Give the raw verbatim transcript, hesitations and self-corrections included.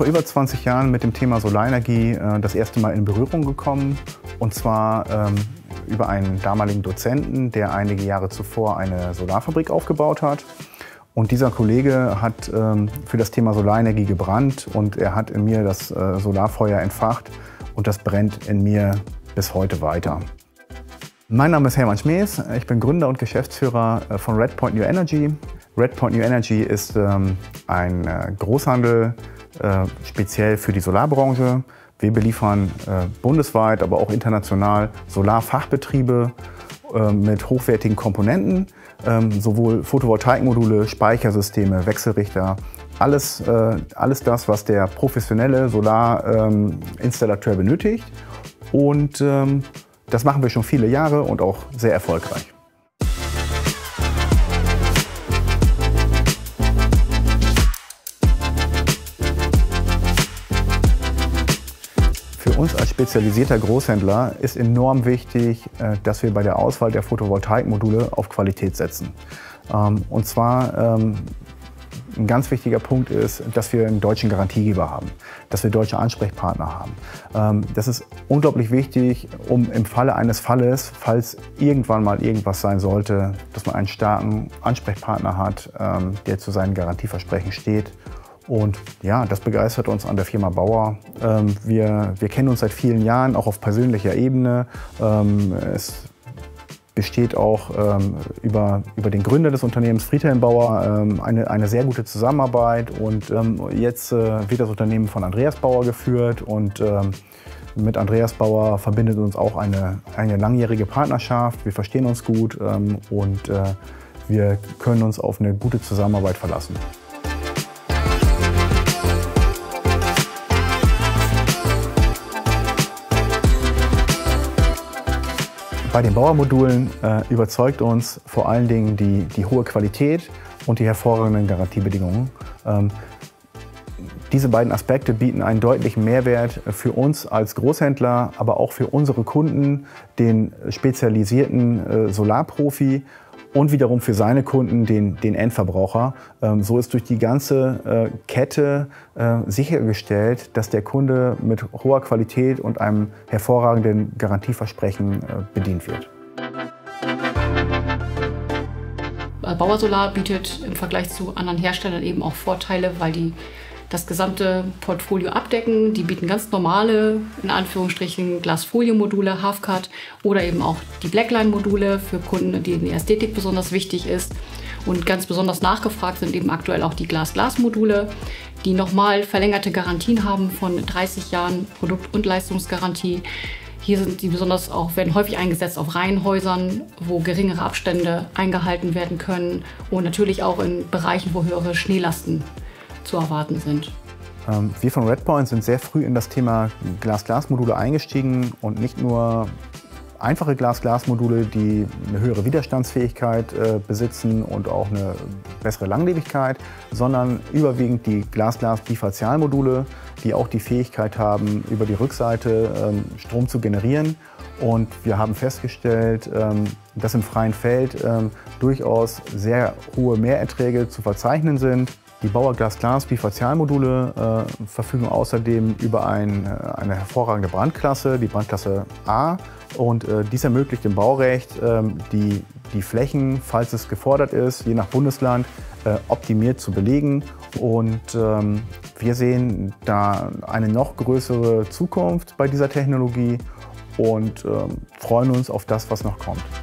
vor über zwanzig Jahren mit dem Thema Solarenergie äh, das erste Mal in Berührung gekommen. Und zwar ähm, über einen damaligen Dozenten, der einige Jahre zuvor eine Solarfabrik aufgebaut hat. Und dieser Kollege hat ähm, für das Thema Solarenergie gebrannt und er hat in mir das äh, Solarfeuer entfacht und das brennt in mir bis heute weiter. Mein Name ist Hermann Schmees, ich bin Gründer und Geschäftsführer von Redpoint New Energy. Redpoint New Energy ist ähm, ein äh, Großhandel äh, speziell für die Solarbranche. Wir beliefern äh, bundesweit, aber auch international Solarfachbetriebe äh, mit hochwertigen Komponenten, äh, sowohl Photovoltaikmodule, Speichersysteme, Wechselrichter, alles, äh, alles das, was der professionelle Solarinstallateur äh, benötigt. Und ähm, das machen wir schon viele Jahre und auch sehr erfolgreich. Für uns als spezialisierter Großhändler ist enorm wichtig, dass wir bei der Auswahl der Photovoltaikmodule auf Qualität setzen. Und zwar ein ganz wichtiger Punkt ist, dass wir einen deutschen Garantiegeber haben, dass wir deutsche Ansprechpartner haben. Das ist unglaublich wichtig, um im Falle eines Falles, falls irgendwann mal irgendwas sein sollte, dass man einen starken Ansprechpartner hat, der zu seinen Garantieversprechen steht. Und ja, das begeistert uns an der Firma Bauer. Wir, wir kennen uns seit vielen Jahren, auch auf persönlicher Ebene. Es besteht auch ähm, über, über den Gründer des Unternehmens, Friedhelm Bauer, ähm, eine, eine sehr gute Zusammenarbeit. Und ähm, jetzt äh, wird das Unternehmen von Andreas Bauer geführt. Und ähm, mit Andreas Bauer verbindet uns auch eine, eine langjährige Partnerschaft. Wir verstehen uns gut ähm, und äh, wir können uns auf eine gute Zusammenarbeit verlassen. Bei den Bauer-Modulen äh, überzeugt uns vor allen Dingen die, die hohe Qualität und die hervorragenden Garantiebedingungen. Ähm, diese beiden Aspekte bieten einen deutlichen Mehrwert für uns als Großhändler, aber auch für unsere Kunden, den spezialisierten äh, Solarprofi und wiederum für seine Kunden, den, den Endverbraucher. Ähm, so ist durch die ganze äh, Kette äh, sichergestellt, dass der Kunde mit hoher Qualität und einem hervorragenden Garantieversprechen äh, bedient wird. Bauer Solar bietet im Vergleich zu anderen Herstellern eben auch Vorteile, weil die das gesamte Portfolio abdecken. Die bieten ganz normale, in Anführungsstrichen, Glasfolienmodule, Half-Cut oder eben auch die Blackline-Module für Kunden, denen die Ästhetik besonders wichtig ist. Und ganz besonders nachgefragt sind eben aktuell auch die Glas-Glas-Module, die nochmal verlängerte Garantien haben von dreißig Jahren Produkt- und Leistungsgarantie. Hier sind die besonders auch, werden häufig eingesetzt auf Reihenhäusern, wo geringere Abstände eingehalten werden können und natürlich auch in Bereichen, wo höhere Schneelasten zu erwarten sind. Wir von Redpoint sind sehr früh in das Thema Glas-Glas-Module eingestiegen und nicht nur einfache Glas-Glas-Module, die eine höhere Widerstandsfähigkeit äh, besitzen und auch eine bessere Langlebigkeit, sondern überwiegend die Glas-Glas-Differentialmodule, die auch die Fähigkeit haben, über die Rückseite ähm, Strom zu generieren. Und wir haben festgestellt, ähm, dass im freien Feld ähm, durchaus sehr hohe Mehrerträge zu verzeichnen sind. Die Bauer Glas-Glas-Differentialmodule äh, verfügen außerdem über ein, eine hervorragende Brandklasse, die Brandklasse A. Und äh, dies ermöglicht dem Baurecht, äh, die, die Flächen, falls es gefordert ist, je nach Bundesland, äh, optimiert zu belegen. Und ähm, wir sehen da eine noch größere Zukunft bei dieser Technologie und äh, freuen uns auf das, was noch kommt.